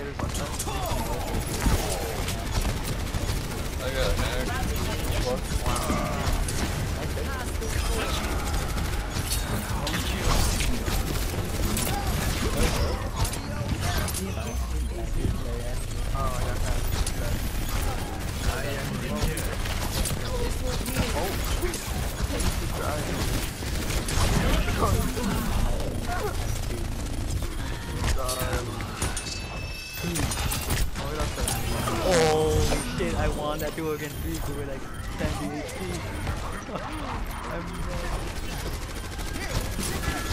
get his one shot? I got hacked. Fuck. Oh, I got hacked. Oh shit, I won that duel against me with like 10 HP. I'm